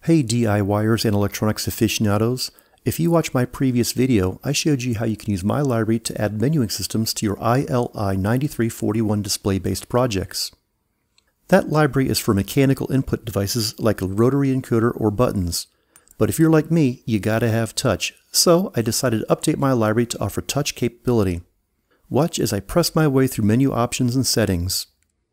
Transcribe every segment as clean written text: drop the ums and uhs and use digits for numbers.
Hey DIYers and electronics aficionados, if you watched my previous video, I showed you how you can use my library to add menuing systems to your ILI9341 display-based projects. That library is for mechanical input devices like a rotary encoder or buttons. But if you're like me, you gotta have touch, so I decided to update my library to offer touch capability. Watch as I press my way through menu options and settings.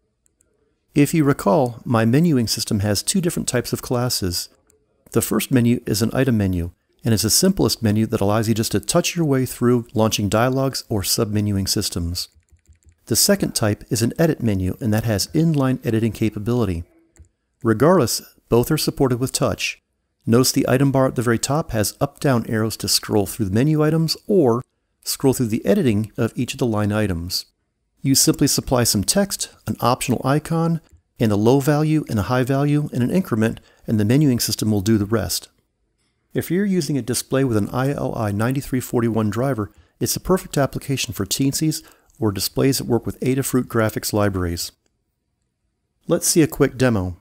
If you recall, my menuing system has two different types of classes. The first menu is an item menu, and is the simplest menu that allows you just to touch your way through launching dialogues or sub-menuing systems. The second type is an edit menu, and that has inline editing capability. Regardless, both are supported with touch. Notice the item bar at the very top has up-down arrows to scroll through the menu items or scroll through the editing of each of the line items. You simply supply some text, an optional icon, and a low value and a high value and an increment, and the menuing system will do the rest. If you're using a display with an ILI9341 driver, it's a perfect application for Teensy's or displays that work with Adafruit graphics libraries. Let's see a quick demo.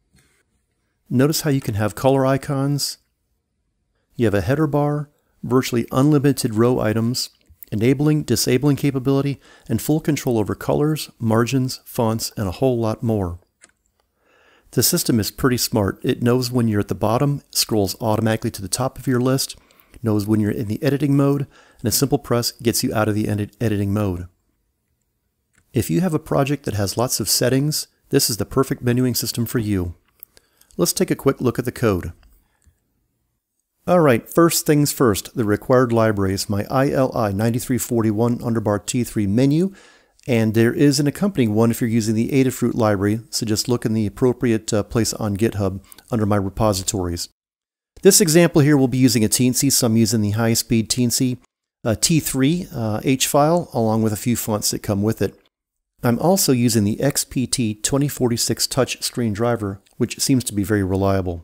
Notice how you can have color icons. You have a header bar, virtually unlimited row items, enabling, disabling capability, and full control over colors, margins, fonts, and a whole lot more. The system is pretty smart. It knows when you're at the bottom, scrolls automatically to the top of your list, knows when you're in the editing mode, and a simple press gets you out of the editing mode. If you have a project that has lots of settings, this is the perfect menuing system for you. Let's take a quick look at the code. Alright, first things first, the required library is my ILI9341 underbar T3 menu, and there is an accompanying one if you're using the Adafruit library, so just look in the appropriate place on GitHub under my repositories. This example here will be using a Teensy, so I'm using the high-speed Teensy T3 H file, along with a few fonts that come with it. I'm also using the XPT 2046 touch screen driver, which seems to be very reliable.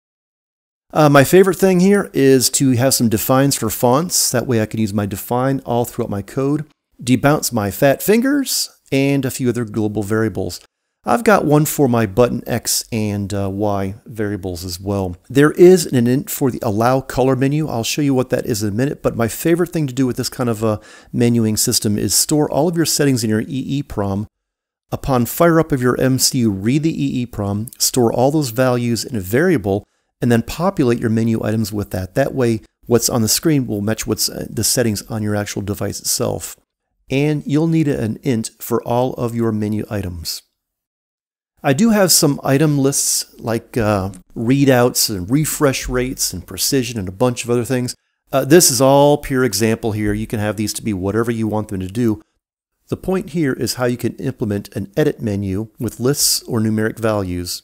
My favorite thing here is to have some defines for fonts. That way I can use my define all throughout my code, debounce my fat fingers, and a few other global variables. I've got one for my button X and Y variables as well. There is an int for the allow color menu. I'll show you what that is in a minute, but my favorite thing to do with this kind of a menuing system is store all of your settings in your EEPROM. Upon fire up of your MCU, read the EEPROM, store all those values in a variable, and then populate your menu items with that. That way, what's on the screen will match what's the settings on your actual device itself. And you'll need an int for all of your menu items. I do have some item lists like readouts and refresh rates and precision and a bunch of other things. This is all pure example here. You can have these to be whatever you want them to do. The point here is how you can implement an edit menu with lists or numeric values.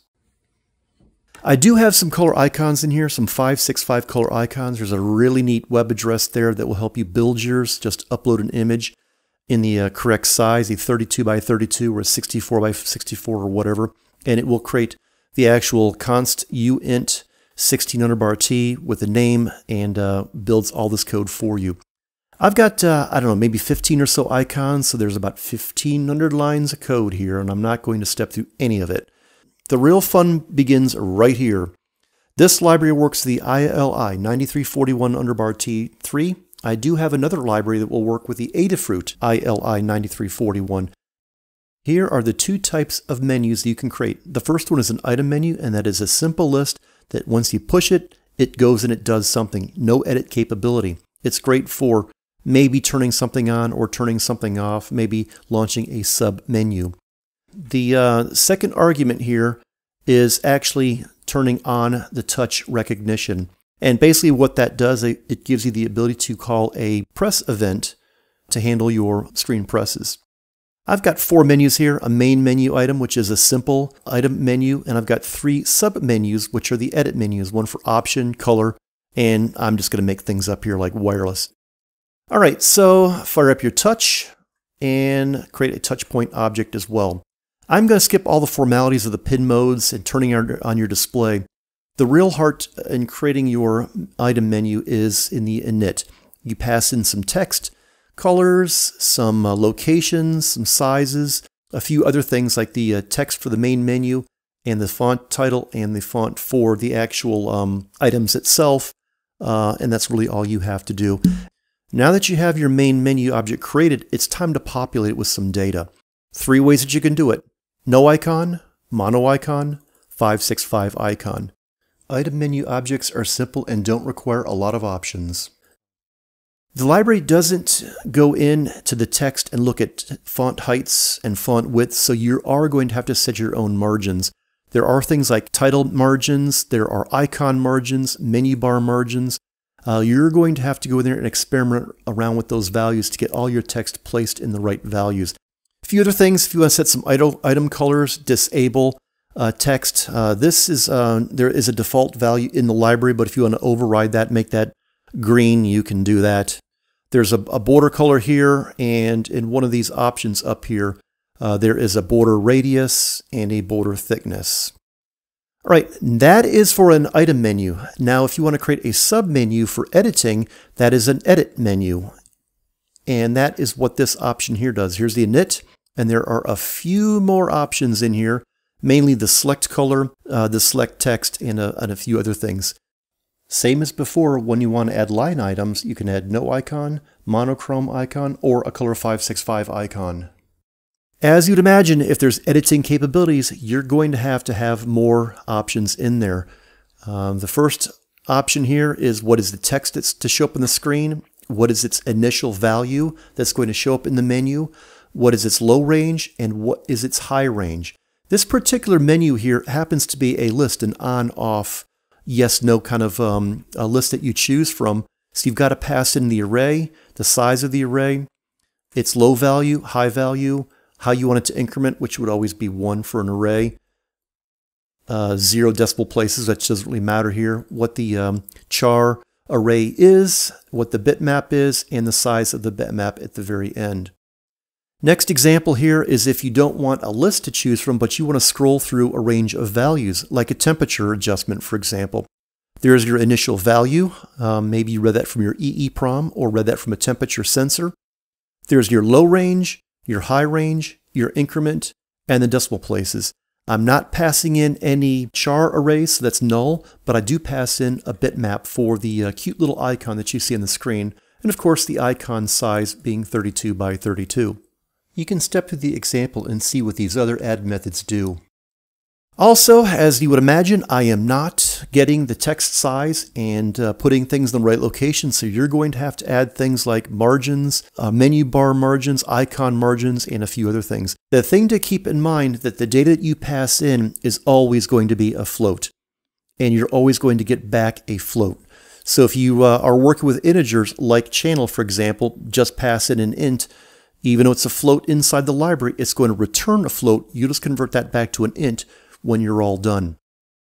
I do have some color icons in here, some 565 color icons. There's a really neat web address there that will help you build yours. Just upload an image in the correct size, a 32 by 32 or a 64 by 64 or whatever, and it will create the actual const uint 1600 with a name and builds all this code for you. I've got, I don't know, maybe 15 or so icons, so there's about 1,500 lines of code here, and I'm not going to step through any of it. The real fun begins right here. This library works the ILI9341 underbar T3. I do have another library that will work with the Adafruit ILI9341. Here are the two types of menus that you can create. The first one is an item menu, and that is a simple list that once you push it, it goes and it does something. No edit capability. It's great for maybe turning something on or turning something off, maybe launching a sub-menu. The second argument here is actually turning on the touch recognition. And basically what that does, it gives you the ability to call a press event to handle your screen presses. I've got four menus here, a main menu item, which is a simple item menu, and I've got three sub-menus, which are the edit menus, one for option, color, and I'm just going to make things up here like wireless. All right, so fire up your touch and create a touch point object as well. I'm going to skip all the formalities of the pin modes and turning on your display. The real heart in creating your item menu is in the init. You pass in some text, colors, some locations, some sizes, a few other things like the text for the main menu, and the font title and the font for the actual items itself, and that's really all you have to do. Now that you have your main menu object created, it's time to populate it with some data. 3 ways that you can do it: no icon, mono icon, 565 icon. Item menu objects are simple and don't require a lot of options. The library doesn't go into the text and look at font heights and font widths, so you are going to have to set your own margins. There are things like title margins, there are icon margins, menu bar margins. You're going to have to go in there and experiment around with those values to get all your text placed in the right values. A few other things: if you want to set some item colors, disable text. There is a default value in the library, but if you want to override that, make that green, you can do that. There's a border color here, and in one of these options up here, there is a border radius and a border thickness. All right, that is for an item menu. Now, if you want to create a submenu for editing, that is an edit menu. And that is what this option here does. Here's the init, and there are a few more options in here, mainly the select color, the select text, and a few other things. Same as before, when you want to add line items, you can add no icon, monochrome icon, or a color 565 icon. As you'd imagine, if there's editing capabilities, you're going to have more options in there. The first option here is what is the text that's to show up on the screen, what is its initial value that's going to show up in the menu, what is its low range, and what is its high range. This particular menu here happens to be a list, an on-off, yes-no kind of a list that you choose from. So you've got to pass in the array, the size of the array, its low value, high value, how you want it to increment, which would always be 1 for an array, 0 decimal places, that doesn't really matter here, what the char array is, what the bitmap is, and the size of the bitmap at the very end. Next example here is if you don't want a list to choose from, but you want to scroll through a range of values, like a temperature adjustment, for example. There's your initial value. Maybe you read that from your EEPROM or read that from a temperature sensor. There's your low range, your high range, your increment, and the decimal places. I'm not passing in any char arrays, so that's null, but I do pass in a bitmap for the cute little icon that you see on the screen, and of course the icon size being 32 by 32. You can step through the example and see what these other add methods do. Also, as you would imagine, I am not getting the text size and putting things in the right location, so you're going to have to add things like margins, menu bar margins, icon margins, and a few other things. The thing to keep in mind that the data that you pass in is always going to be a float, and you're always going to get back a float. So if you are working with integers like channel, for example, just pass in an int. Even though it's a float inside the library, it's going to return a float. You just convert that back to an int when you're all done.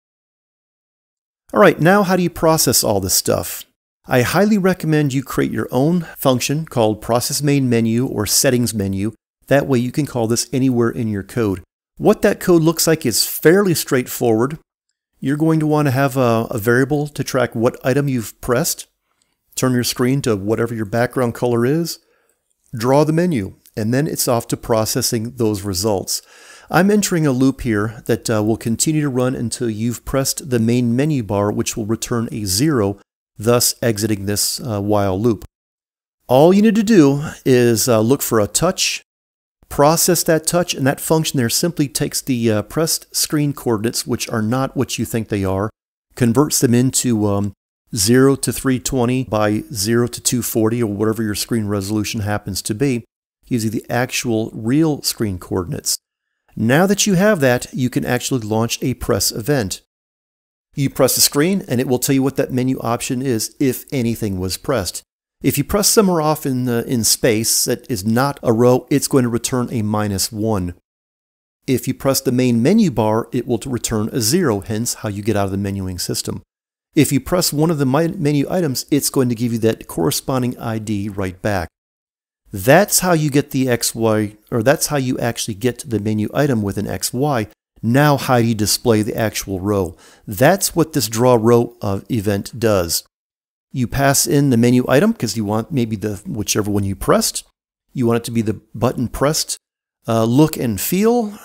All right, now how do you process all this stuff? I highly recommend you create your own function called process main menu or settings menu. That way you can call this anywhere in your code. What that code looks like is fairly straightforward. You're going to want to have a variable to track what item you've pressed. Turn your screen to whatever your background color is. Draw the menu, and then it's off to processing those results. I'm entering a loop here that will continue to run until you've pressed the main menu bar, which will return a 0, thus exiting this while loop. All you need to do is look for a touch, process that touch, and that function there simply takes the pressed screen coordinates, which are not what you think they are, converts them into 0 to 320 by 0 to 240 or whatever your screen resolution happens to be, gives you the actual real screen coordinates. Now that you have that, you can actually launch a press event. You press the screen and it will tell you what that menu option is if anything was pressed. If you press somewhere off in space that is not a row, it's going to return a -1. If you press the main menu bar, it will return a 0, hence how you get out of the menuing system. If you press one of the menu items, it's going to give you that corresponding ID right back. That's how you get the XY, or that's how you actually get to the menu item with an XY. Now how do you display the actual row? That's what this draw row event does. You pass in the menu item because you want maybe whichever one you pressed. You want it to be the button pressed look and feel.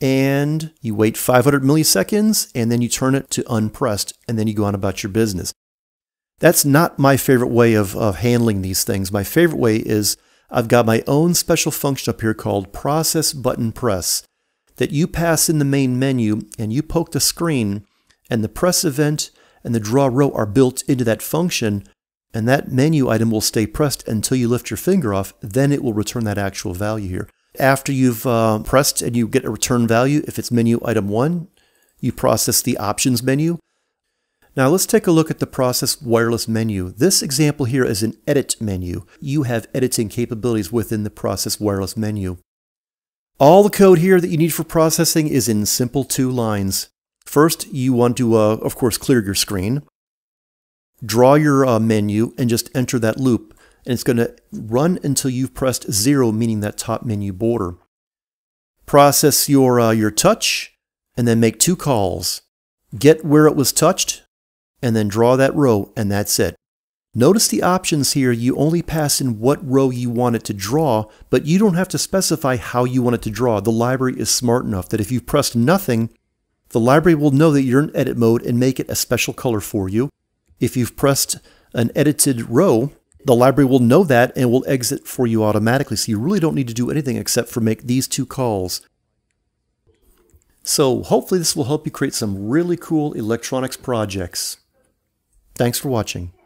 and you wait 500 milliseconds, and then you turn it to unpressed, and then you go on about your business. That's not my favorite way of handling these things. My favorite way is I've got my own special function up here called Process Button Press that you pass in the main menu, and you poke the screen, and the press event and the draw row are built into that function, and that menu item will stay pressed until you lift your finger off. Then it will return that actual value here. After you've pressed and you get a return value, if it's menu item 1, you process the options menu. Now let's take a look at the process wireless menu. This example here is an edit menu. You have editing capabilities within the process wireless menu. All the code here that you need for processing is in simple 2 lines. First, you want to, of course, clear your screen. Draw your menu and just enter that loop. And it's going to run until you've pressed 0, meaning that top menu border. Process your touch and then make 2 calls. Get where it was touched and then draw that row, and that's it. Notice the options here. You only pass in what row you want it to draw, but you don't have to specify how you want it to draw. The library is smart enough that if you've pressed nothing, the library will know that you're in edit mode and make it a special color for you. If you've pressed an edited row, the library will know that and will exit for you automatically. So you really don't need to do anything except for make these 2 calls. So hopefully this will help you create some really cool electronics projects. Thanks for watching.